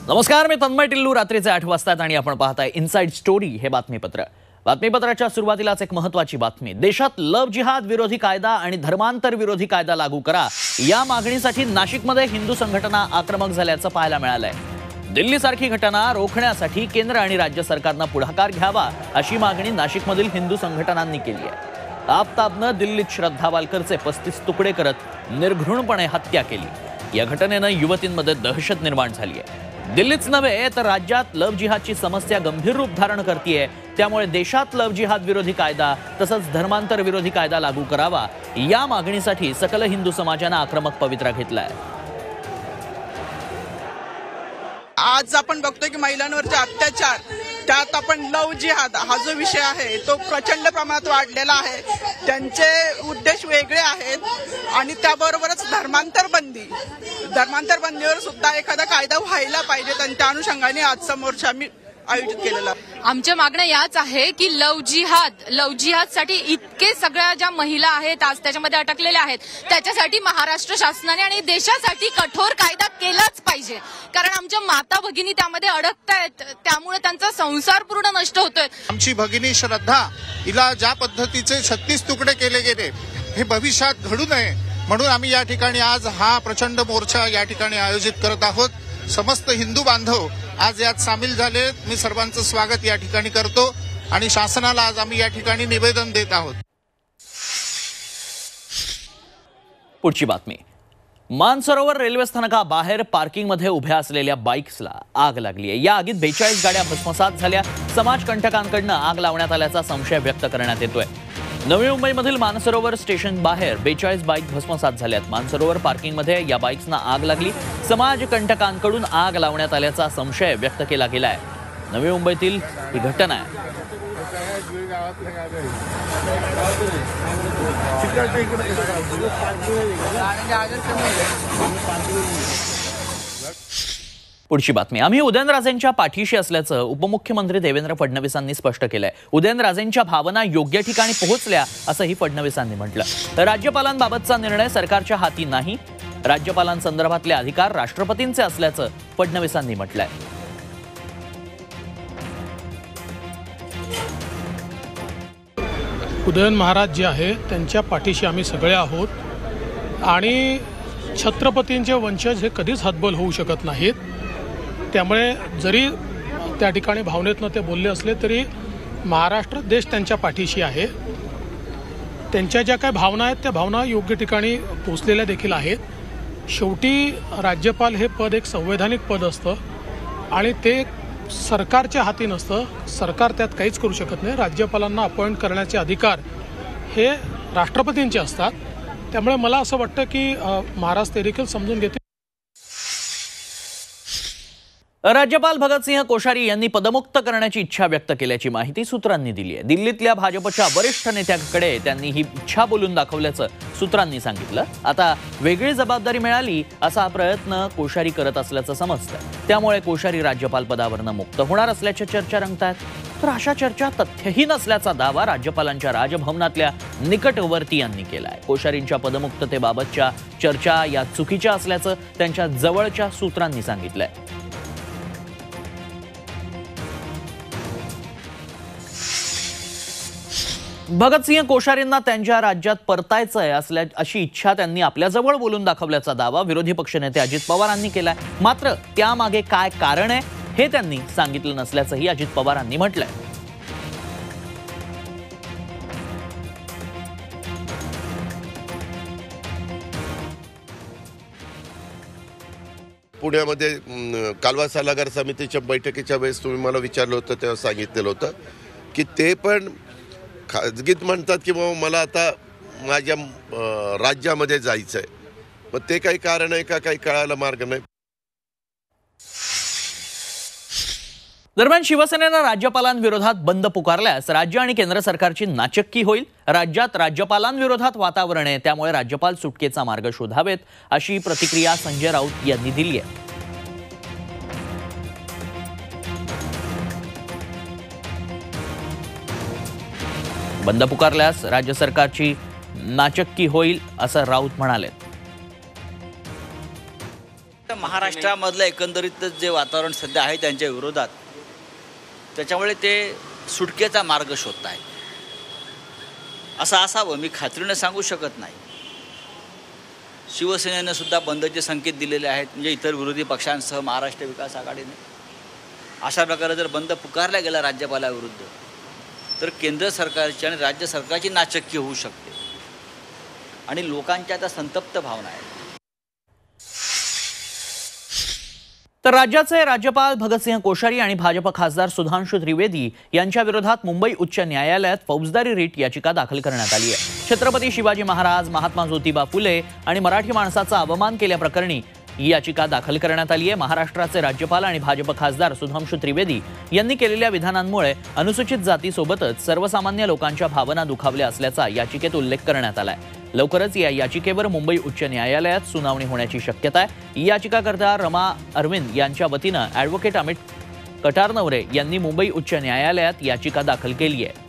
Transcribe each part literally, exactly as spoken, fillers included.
नमस्कार, मी तन्मय टिल्लू. रात्रीचे आठ वाजतात आणि आपण पाहताय इनसाइड स्टोरी हे बातमीपत्र. बातमीपत्राच्या सुरुवातीलाच एक महत्त्वाची बातमी. देशात लव्ह जिहाद विरोधी कायदा आणि धर्मांतर विरोधी कायदा लागू करा या मागणीसाठी नाशिकमध्ये हिंदू संघटना आक्रमक झाल्याचं पाहायला मिळालंय. दिल्लीसारखी घटना रोखण्यासाठी केंद्र आणि राज्य सरकारनं पुढाकार घ्यावा अशी मागणी नाशिकमधील हिंदू संघटनांनी केली आहे. आफताबनं दिल्लीत श्रद्धा वालकरचे पस्तीस तुकडे करत निर्घृणपणे हत्या केली. या घटनेनं युवतींमध्ये दहशत निर्माण झाली आहे. दिल्लीच नव्हे तर राज्यात लव्ह जिहादची समस्या गंभीर रूप धारण करतेय. त्यामुळे देशात लव्ह जिहाद विरोधी कायदा तसंच धर्मांतर विरोधी कायदा लागू करावा या मागणीसाठी सकल हिंदू समाजानं आक्रमक पवित्रा घेतलाय. आज आपण बघतोय की महिलांवरचे अत्याचार, त्यात आपण लव्ह जिहाद हा जो विषय आहे तो प्रचंड प्रमाणात वाढलेला आहे. त्यांचे उद्देश वेगळे आहेत आणि त्याबरोबरच धर्मांतर बंदी धर्मांतर बंदीवर सुद्धा एखादा कायदा व्हायला पाहिजे. त्या अनुषंगाने आजचा मोर्चा आम्ही आयोजित केलेला. आमच्या मागण्या याच आहे की लव्ह जिहाद लव्ह जिहादसाठी इतके सगळ्या ज्या महिला आहेत आज त्याच्यामध्ये अटकलेल्या आहेत त्याच्यासाठी महाराष्ट्र शासनाने आणि देशासाठी कठोर कायदा केलाच पाहिजे. कारण आमच्या माता भगिनी त्यामध्ये अडकतायत, त्यामुळे त्यांचा संसार पूर्ण नष्ट होतोय. आमची भगिनी श्रद्धा हिला ज्या पद्धतीचे छत्तीस तुकडे केले गेले हे भविष्यात घडू नये म्हणून आम्ही या ठिकाणी आज हा प्रचंड मोर्चा या ठिकाणी आयोजित करत आहोत. समस्त हिंदू बांधव आज यात सामील झाले. मी सर्वांचं स्वागत या ठिकाणी करतो आणि शासनाला आज आम्ही या ठिकाणी निवेदन देत आहोत. पुढची बातमी. मानसरोवर रेल्वे स्थानकाबाहेर पार्किंगमध्ये उभ्या असलेल्या बाईक्सला आग लागली आहे. या आगीत बेचाळीस गाड्या भस्मसात झाल्या. समाजकंटकांकडून आग लावण्यात आल्याचा संशय व्यक्त करण्यात येतोय. नवी मुंबईमधील मानसरोवर स्टेशन बाहेर बेचाळीस बाईक भस्मसात झाल्यात. मानसरोवर पार्किंगमध्ये या बाईक्सना आग लागली. समाजकंटकांकडून आग लावण्यात आल्याचा संशय व्यक्त केला गेलाय. नवी मुंबईतील ही घटना आहे. पुढची बातमी. आम्ही उदयनराजेंच्या पाठीशी असल्याचं उपमुख्यमंत्री देवेंद्र फडणवीसांनी स्पष्ट केलंय. उदयनराजेंच्या भावना योग्य ठिकाणी पोहोचल्या असंही फडणवीसांनी म्हटलं. राज्यपालांबाबतचा निर्णय सरकारच्या हाती नाही. राज्यपालांसंदर्भातले अधिकार राष्ट्रपतींचे असल्याचं फडणवीसांनी म्हटलंय. उदयन महाराज जे आहे त्यांच्या पाठीशी आम्ही सगळे आहोत आणि छत्रपतींचे वंशज हे कधीच हतबल होऊ शकत नाहीत. त्यामुळे जरी त्या ठिकाणी भावनेतनं ते बोलले असले तरी महाराष्ट्र देश त्यांच्या पाठीशी आहे. त्यांच्या ज्या काही भावना आहेत त्या भावना योग्य ठिकाणी पोचलेल्या देखील आहेत. शेवटी राज्यपाल हे पद एक संवैधानिक पद असतं आणि ते सरकारच्या हाती नसतं. सरकार त्यात काहीच करू शकत नाही. राज्यपालांना अपॉइंट करण्याचे अधिकार हे राष्ट्रपतींचे असतात. त्यामुळे मला असं वाटतं की महाराज ते देखील समजून घेतील. राज्यपाल भगतसिंह कोश्यारी यांनी पदमुक्त करण्याची इच्छा व्यक्त केल्याची माहिती सूत्रांनी दिली आहे. दिल्लीतल्या भाजपच्या वरिष्ठ नेत्यांकडे त्यांनी ही इच्छा बोलून दाखवल्याचं सूत्रांनी सांगितलं. आता वेगळी जबाबदारी मिळाली असा प्रयत्न कोश्यारी करत असल्याचं समजतं. त्यामुळे कोश्यारी राज्यपाल पदावरनं मुक्त होणार असल्याच्या चर्चा रंगतायत. तर अशा चर्चा तथ्यहीन असल्याचा दावा राज्यपालांच्या राजभवनातल्या निकटवर्तीयांनी केलाय. कोश्यारींच्या पदमुक्ततेबाबतच्या चर्चा या चुकीच्या असल्याचं त्यांच्या जवळच्या सूत्रांनी सांगितलंय. भगतसिंह कोश्यारींना त्यांच्या राज्यात परतायचंय असल्या अशी इच्छा त्यांनी आपल्याजवळ बोलून दाखवल्याचा दावा विरोधी पक्षनेते अजित पवारांनी केलाय. मात्र त्यामागे काय कारण आहे हे त्यांनी सांगितलं नसल्याचंही अजित पवारांनी म्हटलंय. पुण्यामध्ये कालवा सल्लागार समितीच्या बैठकीच्या वेळेस तुम्ही मला विचारलं होतं तेव्हा सांगितलेलं होतं की ते पण खाजगीत म्हणतात की बाबा मला आता माझ्या राज्यामध्ये जायचं आहे. मग ते काही कारण आहे का काही कळायला मार्ग नाही. दरम्यान शिवसेनेनं राज्यपालांविरोधात बंद पुकारल्यास राज्य आणि केंद्र सरकारची नाचक्की होईल. राज्यात राज्यपालांविरोधात वातावरण आहे, त्यामुळे राज्यपाल सुटकेचा मार्ग शोधावेत अशी प्रतिक्रिया संजय राऊत यांनी दिली आहे. बंद पुकारल्यास राज्य सरकारची नाचक्की होईल असं राऊत म्हणाले. महाराष्ट्रामधलं एकंदरीत जे वातावरण सध्या आहे त्यांच्या विरोधात, त्याच्यामुळे ते सुटकेचा मार्ग शोधत आहेत. असं असावं मी खात्रीनं सांगू शकत नाही. शिवसेनेनं सुद्धा बंदचे संकेत दिलेले आहेत, म्हणजे इतर विरोधी पक्षांसह महाराष्ट्र विकास आघाडीने. अशा प्रकारे जर बंद पुकारला गेला राज्यपालाविरुद्ध तर केंद्र सरकारची आणि राज्य सरकारची नाचक्की होऊ शकते आणि लोकांच्या त्या संतप्त भावना आहेत. तर राज्याचे राज्यपाल भगतसिंह कोश्यारी आणि भाजप खासदार सुधांशु त्रिवेदी यांच्या विरोधात मुंबई उच्च न्यायालयात फौजदारी रिट याचिका दाखल करण्यात आली आहे. छत्रपती शिवाजी महाराज, महात्मा ज्योतिबा फुले आणि मराठी माणसाचा अवमान केल्याप्रकरणी ही याचिका दाखल करण्यात आली आहे. महाराष्ट्राचे राज्यपाल आणि भाजप खासदार सुधांशु त्रिवेदी यांनी केलेल्या विधानांमुळे अनुसूचित जातीसोबतच सर्वसामान्य लोकांच्या भावना दुखावल्या असल्याचा याचिकेत उल्लेख करण्यात आलाय. लवकरच या याचिकेवर मुंबई उच्च न्यायालयात सुनावणी होण्याची शक्यता आहे. याचिकाकर्ता रमा अरविंद यांच्या वतीनं ॲडव्होकेट अमित कटारनवरे यांनी मुंबई उच्च न्यायालयात याचिका दाखल केली आहे.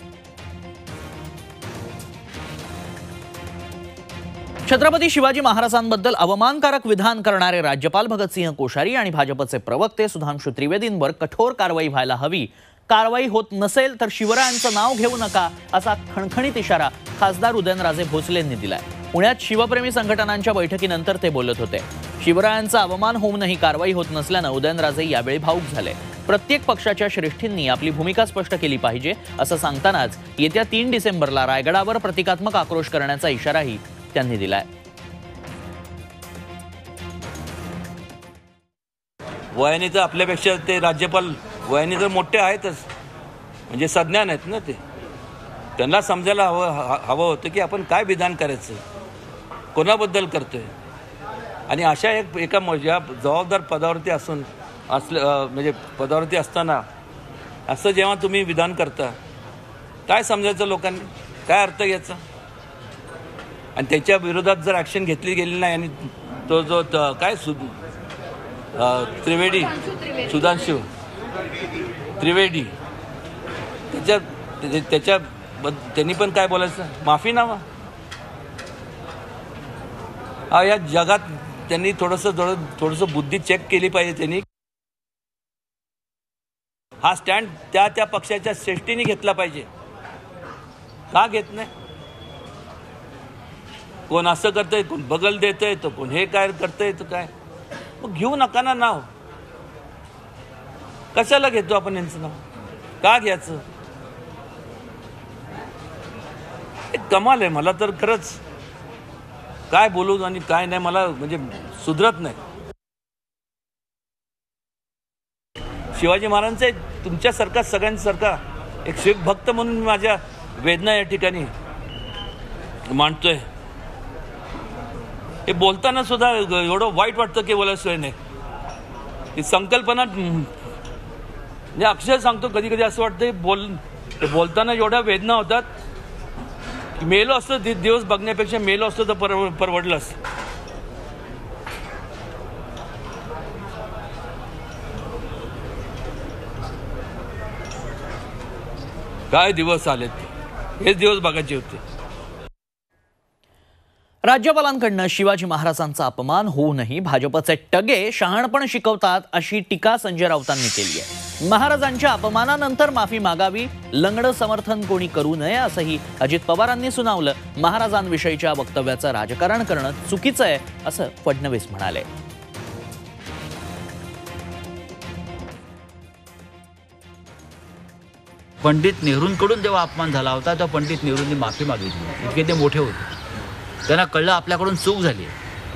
छत्रपती शिवाजी महाराजांबद्दल अवमानकारक विधान करणारे राज्यपाल भगतसिंह कोश्यारी आणि भाजपचे प्रवक्ते सुधांशु त्रिवेदींवर कठोर कारवाई व्हायला हवी. कारवाई होत नसेल तर शिवरायांचं नाव घेऊ नका असा खणखणीत इशारा खासदार उदयनराजे भोसलेंनी दिलाय. पुण्यात शिवप्रेमी संघटनांच्या बैठकीनंतर ते बोलत होते. शिवरायांचा अवमान होऊनही कारवाई होत नसल्यानं उदयनराजे यावेळी भावूक झाले. प्रत्येक पक्षाच्या श्रेष्ठींनी आपली भूमिका स्पष्ट केली पाहिजे असं सांगतानाच येत्या तीन डिसेंबरला रायगडावर प्रतिकात्मक आक्रोश करण्याचा इशाराही त्यांनी दिलाय. वयाने तर आपल्यापेक्षा ते राज्यपाल वयाने तर मोठे आहेतच, म्हणजे सज्ञान आहेत ना. ते त्यांना समजायला हवं हवं होतं की आपण काय विधान करायचं, कोणाबद्दल करतोय. आणि अशा एक एका या जबाबदार पदावरती असून असलं म्हणजे पदावरती असताना असं जेव्हा तुम्ही विधान करता, काय समजायचं लोकांनी, काय अर्थ घ्यायचा. आणि त्याच्या विरोधात जर ॲक्शन घेतली गेली नाही आणि तो जो काय सु त्रिवेदी सुधांशु त्रिवेदी त्याच्या त्याच्या त्यांनी पण काय बोलायचं, माफीनामा. हा या जगात त्यांनी थोडंसं थोडं थोडंसं बुद्धी चेक केली पाहिजे. त्यांनी हा स्टँड त्या त्या पक्षाच्या श्रेष्ठीने घेतला पाहिजे. का घेत नाही? कोण असं करतंय, कोण बगल देतंय, तर कोण हे काय करतंय, तर काय. मग घेऊ नका ना नाव. कशाला घेतो आपण यांचं नाव, का घ्यायचं. एक कमाल आहे. मला तर खरंच काय बोलू आणि काय नाही मला म्हणजे सुधरत नाही. शिवाजी महाराजांचे तुमच्यासारखा सगळ्यांसारखा एक शिख भक्त म्हणून मी माझ्या वेदना या ठिकाणी मांडतोय. हे बोलताना सुद्धा एवढं वाईट वाटतं की बोलायचं नाही. ही संकल्पना म्हणजे अक्षर सांगतो, कधी कधी असं वाटतं बोल बोलताना एवढ्या वेदना होतात की मेलो असतं दिवस बघण्यापेक्षा मेलो असतं तर परव परवडलं असतं. काय दिवस आलेत, हेच दिवस बघायचे होते. राज्यपालांकडनं शिवाजी महाराजांचा अपमान होऊनही भाजपचे टगे शहाणपण शिकवतात अशी टीका संजय राऊतांनी केली आहे. महाराजांच्या अपमानानंतर माफी मागावी, लंगडं समर्थन कोणी करू नये असंही अजित पवारांनी सुनावलं. महाराजांविषयीच्या वक्तव्याचं राजकारण करणं चुकीचं आहे असं फडणवीस म्हणाले. पंडित नेहरूंकडून जेव्हा अपमान झाला होता तेव्हा पंडित नेहरूंनी माफी मागितली. इतके ते मोठे होते, त्यांना कळलं आपल्याकडून चूक झाली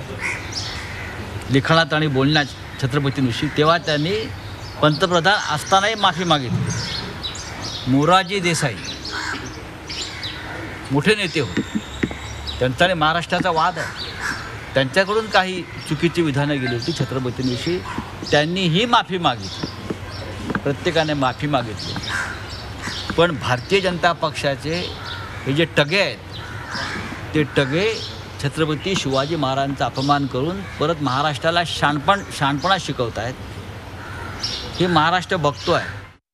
लिखाणात आणि बोलण्यात छत्रपतींविषयी. तेव्हा त्यांनी पंतप्रधान असतानाही माफी मागितली. मोरारजी देसाई मोठे नेते होते, त्यांचा आणि महाराष्ट्राचा वाद आहे. त्यांच्याकडून काही चुकीची विधानं गेली होती छत्रपतींविषयी, त्यांनीही माफी मागितली. प्रत्येकाने माफी मागितली. पण भारतीय जनता पक्षाचे हे जे टगे आहेत ते टगे छत्रपती शिवाजी महाराजांचा अपमान करून परत महाराष्ट्राला शाणपण शाणपणा शिकवत आहेत. हे महाराष्ट्र बघतो आहे.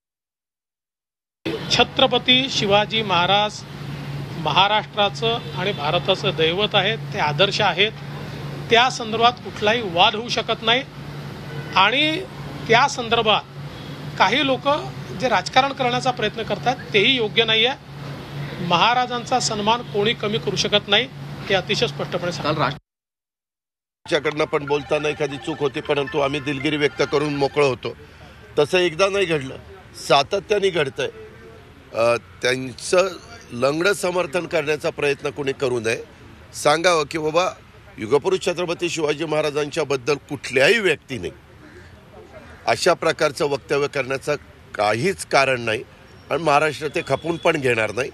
छत्रपती शिवाजी महाराज महाराष्ट्राचं आणि भारताचं दैवत आहेत. ते आदर्श आहेत. त्या संदर्भात कुठलाही वाद होऊ शकत नाही आणि त्या संदर्भात काही लोक जे राजकारण करण्याचा प्रयत्न करतात तेही योग्य नाही आहे. महाराजांचा सन्मान कोणी कमी करू शकत नाही हे अतिशय स्पष्टपणे सांगतात. कडनं पण बोलताना एखादी चूक होती, परंतु आम्ही दिलगिरी व्यक्त करून मोकळं होतो. तसं एकदा नाही घडलं, सातत्याने घडतंय. त्यांचं लंगडं समर्थन करण्याचा प्रयत्न कोणी करू नये. सांगावं की बाबा युगपुरुष छत्रपती शिवाजी महाराजांच्या बद्दल कुठल्याही व्यक्तीने अशा प्रकारचं वक्तव्य करण्याचं काहीच कारण नाही आणि महाराष्ट्र ते खपून पण घेणार नाही.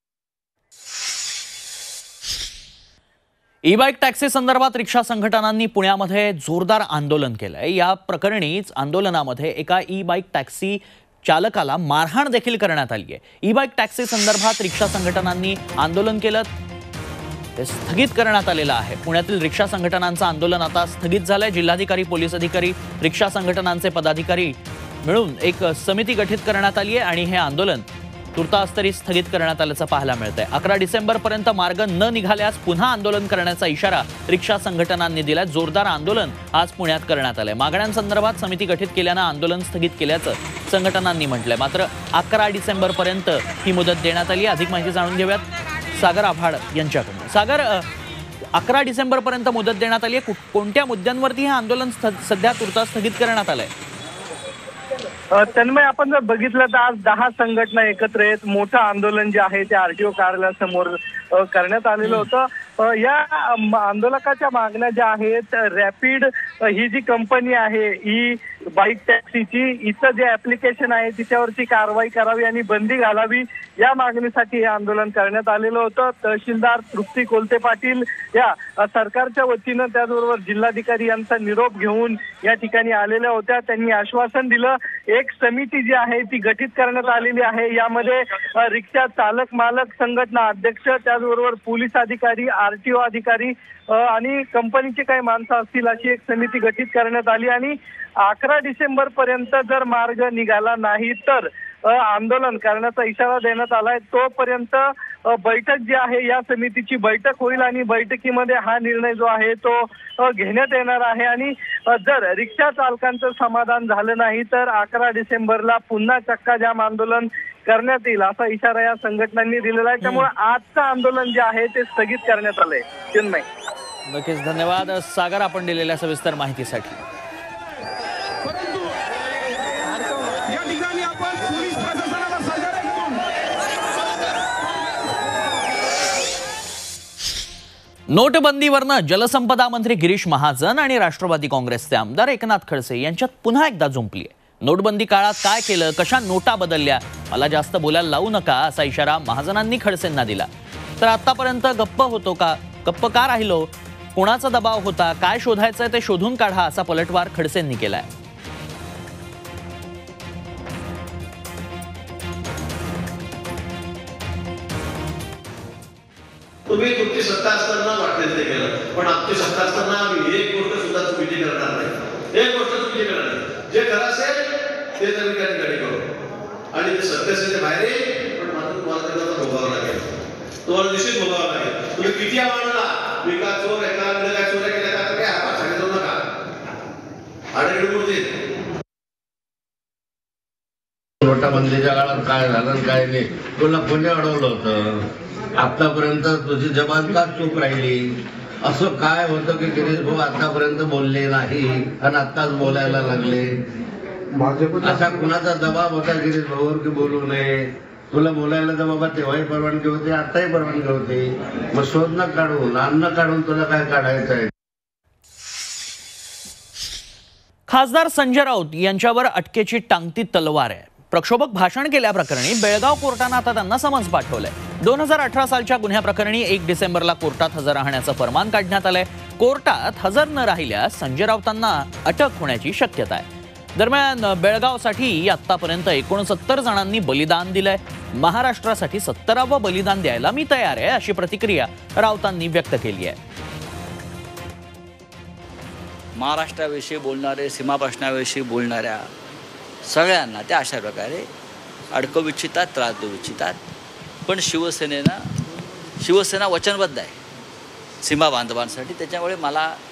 ई बाईक टॅक्सी संदर्भात रिक्षा संघटनांनी पुण्यामध्ये जोरदार आंदोलन केलंय. या प्रकरणीच आंदोलनामध्ये एका ई बाईक टॅक्सी चालकाला मारहाण देखील करण्यात आली आहे. ई बाईक टॅक्सी संदर्भात रिक्षा संघटनांनी आंदोलन केलं, ते स्थगित करण्यात आलेलं आहे. पुण्यातील रिक्षा संघटनांचं आंदोलन आता स्थगित झालंय. जिल्हाधिकारी, पोलीस अधिकारी, रिक्षा संघटनांचे पदाधिकारी मिळून एक समिती गठीत करण्यात आली आहे आणि हे आंदोलन तुर्तास तरी स्थगित करण्यात आल्याचं पाहायला मिळतंय. अकरा डिसेंबर पर्यंत मार्ग न निघाल्यास पुन्हा आंदोलन करण्याचा इशारा रिक्षा संघटनांनी दिलाय. जोरदार आंदोलन आज पुण्यात करण्यात आलंय. मागण्यांसंदर्भात समिती गठीत केल्यानं आंदोलन स्थगित केल्याचं संघटनांनी म्हटलंय. मात्र अकरा डिसेंबर पर्यंत ही मुदत देण्यात आली. अधिक माहिती जाणून घेऊयात सागर आव्हाड यांच्याकडून. सागर, अकरा डिसेंबर पर्यंत मुदत देण्यात आली आहे. कोणत्या मुद्द्यांवरती हे आंदोलन सध्या तुर्तास स्थगित करण्यात आलंय? तन्मय, आपण जर बघितलं तर आज दहा संघटना एकत्र आहेत. मोठं आंदोलन जे आहे ते आरटीओ कार्यालयासमोर करण्यात आलेलं होतं. या आंदोलकाच्या मागण्या ज्या आहेत, रॅपिड ही जी कंपनी आहे ई बाईक टॅक्सीची, इथं जे ऍप्लिकेशन आहे तिच्यावरती कारवाई करावी आणि बंदी घालावी, या मागणीसाठी हे आंदोलन करण्यात आलेलं होतं. तहसीलदार तृप्ती कोलते पाटील या सरकारच्या वतीनं, त्याचबरोबर जिल्हाधिकारी यांचा निरोप घेऊन या ठिकाणी आलेल्या होत्या. त्यांनी आश्वासन दिलं, एक समिती जी आहे ती गठीत करण्यात आलेली आहे. यामध्ये रिक्षा चालक मालक संघटना अध्यक्ष, त्याचबरोबर पोलीस अधिकारी, आरटीओ अधिकारी आणि कंपनीचे काही माणसं असतील अशी एक समिती गठीत करण्यात आली आणि अकरा डिसेंबर पर्यंत जर मार्ग निघाला नाही तर आंदोलन करण्याचा इशारा देण्यात आलाय. तोपर्यंत बैठक जी आहे या समितीची बैठक होईल आणि बैठकीमध्ये हा निर्णय जो आहे तो घेण्यात येणार आहे आणि जर रिक्षा चालकांचं समाधान झालं नाही तर अकरा डिसेंबरला पुन्हा चक्का जाम आंदोलन करण्यात येईल असा इशारा या संघटनांनी दिलेला आहे. त्यामुळे आजचं आंदोलन जे आहे ते स्थगित करण्यात आलंय. चिन्मय, नक्कीच धन्यवाद सागर आपण दिलेल्या सविस्तर माहितीसाठी. नोटबंदीवरनं जलसंपदा मंत्री गिरीश महाजन आणि राष्ट्रवादी काँग्रेसचे आमदार एकनाथ खडसे यांच्यात पुन्हा एकदा जुंपली आहे. नोटबंदी काळात काय केलं, कशा नोटा बदलल्या, मला जास्त बोलायला लावू नका असा इशारा महाजनांनी खडसेंना दिला. तर आतापर्यंत गप्प होतो का, गप्प का राहिलो, कोणाचा दबाव होता, काय शोधायचंय ते शोधून काढा असा पलटवार खडसेंनी केलाय. तुम्ही तुमची सत्ता असताना वाटण्यात ते केलं, पण आमची सत्ता असताना आम्ही एक गोष्ट सुद्धा चुकीची करणार नाही. एक गोष्ट चुकीची करणार नाही. जे खरं असेल ते तर त्या ठिकाणी करू आणि ते सत्तेचे बाहेर येईल, पण मात्र तुम्हाला त्याला भोगावं लागेल. तुम्हाला निश्चित भोगावं लागेल. तुम्ही किती आवडला मी का चोर आहे का, मी काय चोऱ्या केल्या का, काय आपण सांगितलं नका. आडगडी मूर्ती नोटाबंदीच्या काळात काय झालं काय नाही, तुला कोणी अडवलं होतं? आतापर्यंत तुझी जबान का चूक राहिली? असं काय होतं की गिरीश भाऊ आतापर्यंत बोलले नाही आणि आताच बोलायला लागले? असा कुणाचा दबाव होता गिरीश भाऊवर की बोलू नये? तुला बोलायला तर बाबा तेव्हाही परवानगी होती, आताही परवानगी होती. मग शोध न काढून अन्न काढून तुला काय काढायचं आहे? खासदार संजय राऊत यांच्यावर अटकेची टांगती तलवार आहे. प्रक्षोभक भाषण केल्याप्रकरणी बेळगाव कोर्टानं आता त्यांना समन्स पाठवलंय. दोन हजार अठरा सालच्या गुन्ह्याप्रकरणी एक डिसेंबरला कोर्टात हजर राहण्याचं फरमान काढण्यात आलंय. कोर्टात हजर न राहिल्यास संजय राऊतांना अटक होण्याची शक्यता आहे. दरम्यान बेळगावसाठी आतापर्यंत एकोणसत्तर जणांनी बलिदान दिलंय. महाराष्ट्रासाठी सत्तरावं बलिदान द्यायला मी तयार आहे अशी प्रतिक्रिया राऊतांनी व्यक्त केली आहे. महाराष्ट्राविषयी बोलणारे, सीमा प्रश्नाविषयी बोलणाऱ्या सगळ्यांना ते अशा प्रकारे अडकवू इच्छितात, त्रास देऊ इच्छितात. पण शिवसेनेनं शिवसेना वचनबद्ध आहे सीमा बांधवांसाठी. त्याच्यामुळे मला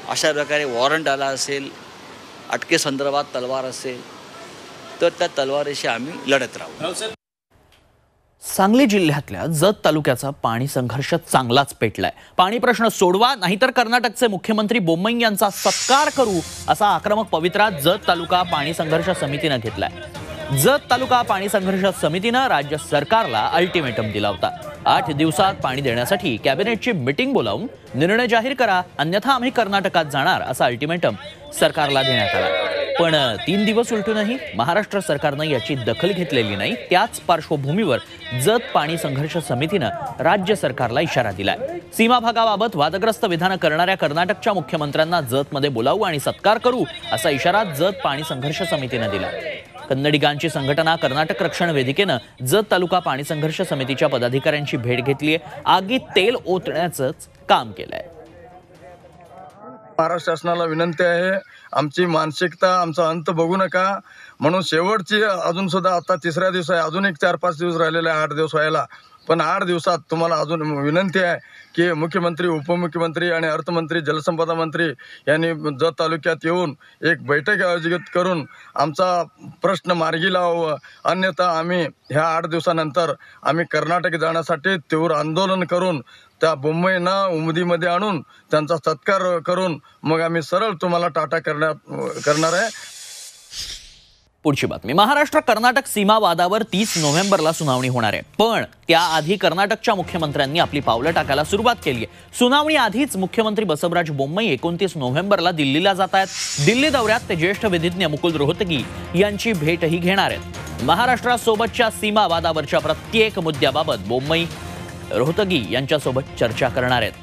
अशा प्रकारे वॉरंट आला असेल, अटकेसंदर्भात तलवार असेल, तर त्या तलवारीशी आम्ही लढत राहू. सांगली जिल्ह्यातल्या जत तालुक्याचा पाणी संघर्ष चांगलाच पेटलाय. पाणी प्रश्न सोडवा नाहीतर कर्नाटकचे मुख्यमंत्री बोम्मई यांचा सत्कार करू असा आक्रमक पवित्रा जत तालुका पाणी संघर्ष समितीनं घेतलाय. जत तालुका पाणी संघर्ष समितीनं राज्य सरकारला अल्टिमेटम दिला होता. आठ दिवसात पाणी देण्यासाठी कॅबिनेटची मीटिंग बोलावून निर्णय जाहीर करा, अन्यथा आम्ही कर्नाटकात जाणार असा अल्टिमेटम सरकारला देण्यात आला. पण तीन दिवस उलटूनही महाराष्ट्र सरकारनं याची दखल घेतलेली नाही. त्याच पार्श्वभूमीवर जत पाणी संघर्ष समितीनं राज्य सरकारला इशारा दिलाय. सीमा भागाबाबत वादग्रस्त विधानं करणाऱ्या कर्नाटकच्या मुख्यमंत्र्यांना जतमध्ये बोलावू आणि सत्कार करू असा इशारा जत पाणी संघर्ष समितीनं दिला. कन्नडिगांची संघटना कर्नाटक रक्षण वेदिकेनं जत तालुका पाणी संघर्ष समितीच्या पदाधिकाऱ्यांची भेट घेतली आहे. आगीत तेल ओतण्याचं काम केलंय. महाराष्ट्र शासनाला विनंती आहे, आमची मानसिकता, आमचा अंत बघू नका. म्हणून शेवटची अजून सुद्धा आता तिसऱ्या दिवस आहे, अजून एक चार पाच दिवस राहिलेले आहे आठ दिवस व्हायला. पण आठ दिवसात तुम्हाला अजून विनंती आहे की मुख्यमंत्री, उपमुख्यमंत्री आणि अर्थमंत्री, जलसंपदा मंत्री यांनी जत तालुक्यात येऊन एक बैठक आयोजित करून आमचा प्रश्न मार्गी लावावा. अन्यथा आम्ही ह्या आठ दिवसानंतर आम्ही कर्नाटक जाण्यासाठी तीव्र आंदोलन करून त्या बोम्मईंना उमदीमध्ये आणून त्यांचा सत्कार करून मग आम्ही सरळ तुम्हाला टाटा करण्यात करणार आहे. पुढची बातमी. महाराष्ट्र कर्नाटक सीमा वादावर तीस नोव्हेंबरला सुनावणी होणार आहे. पण त्याआधी कर्नाटकच्या मुख्यमंत्र्यांनी आपली पावलं टाकायला सुरुवात केली आहे. सुनावणी आधीच मुख्यमंत्री बसवराज बोम्मई एकोणतीस नोव्हेंबरला दिल्लीला जात आहेत. दिल्ली दौऱ्यात ते ज्येष्ठ विधिज्ञ मुकुल रोहतगी यांची भेटही घेणार आहेत. महाराष्ट्रासोबतच्या सीमा वादावरच्या प्रत्येक मुद्द्याबाबत बोम्मई रोहतगी यांच्यासोबत चर्चा करणार आहेत.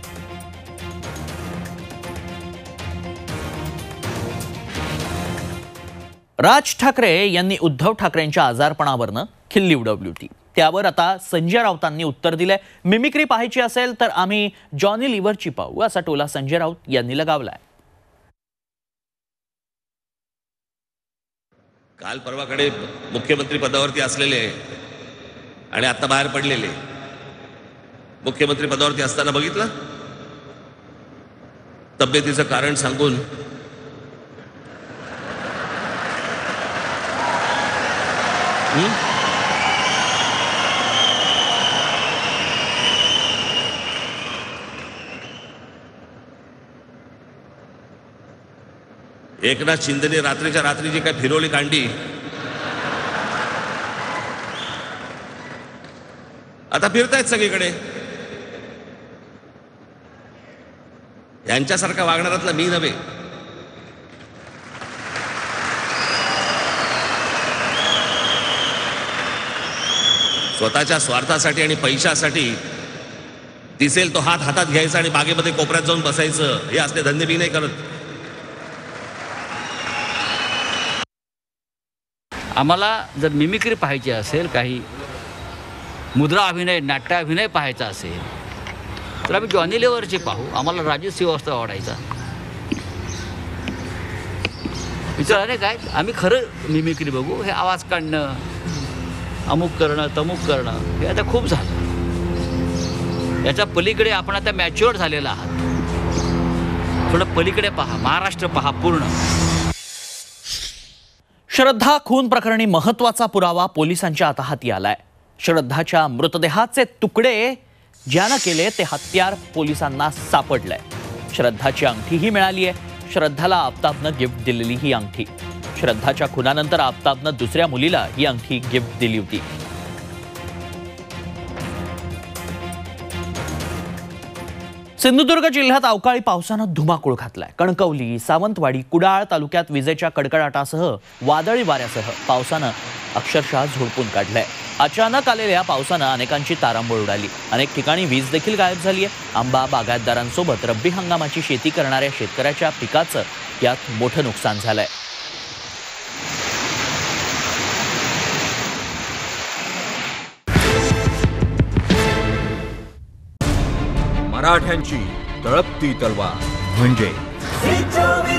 राज ठाकरे यांनी उद्धव ठाकरेंच्या आजारपणावरनं खिल्ली उडवली होती. त्यावर आता संजय राऊतांनी उत्तर दिलंय. मिमिक्री पाहायची असेल तर आम्ही जॉनी लिव्हरची पाहू असा टोला संजय राऊत यांनी लगावलाय. काल परवाकडे मुख्यमंत्री पदावरती असलेले आणि आता बाहेर पडलेले, मुख्यमंत्री पदावरती असताना बघितलं तब्येतीचं कारण सांगून एकनाथ शिंदेने रात्रीच्या रात्री जी काय फिरवली कांडी, आता फिरतायत सगळीकडे. यांच्यासारखा वागणारातला मी नव्हे. स्वतःच्या स्वार्थासाठी आणि पैशासाठी दिसेल तो हात हातात घ्यायचा आणि बागेमध्ये कोपऱ्यात जाऊन बसायचं, हे असले धंदे मी नाही करत. आम्हाला जर मिमिक्री पाहायची असेल, काही मुद्रा अभिनय, नाट्य अभिनय पाहायचा असेल तर आम्ही जॉनी लिव्हरचे पाहू. आम्हाला राजू श्रीवास्तव आवडायचा. विचार अरे काय, आम्ही खरं मिमिक्री बघू. हे आवाज काढणं, अमुक करणं, तमुक करणं हे आता खूप झालं. याच्या पलीकडे आपण आता मॅच्युअर झालेला आहात. थोडं पलीकडे पहा, महाराष्ट्र पहा पूर्ण. श्रद्धा खून प्रकरणी महत्वाचा पुरावा पोलिसांच्या आता हाती आलाय. श्रद्धाच्या मृतदेहाचे तुकडे ज्यानं केले ते हत्यार पोलिसांना सापडलंय. श्रद्धाची अंगठीही मिळाली आहे. श्रद्धाला आफताबनं गिफ्ट दिलेली ही अंगठी. श्रद्धाच्या खुनानंतर आफताबनं दुसऱ्या मुलीला ही अंगठी गिफ्ट दिली होती. सिंधुदुर्ग जिल्ह्यात अवकाळी पावसानं धुमाकूळ घातलाय. कणकवली, सावंतवाडी, कुडाळ तालुक्यात विजेच्या कडकडाटासह वादळी वाऱ्यासह पावसानं अक्षरशः झोडपून काढलंय. अचानक आलेल्या पावसानं अनेकांची तारांबळ उडाली. अनेक ठिकाणी वीज देखील गायब झाली आहे. आंबा बागायतदारांसोबत रब्बी हंगामाची शेती करणाऱ्या शेतकऱ्याच्या पिकाचं यात मोठं नुकसान झालंय. मराठ्यांची तळपती तलवार म्हणजे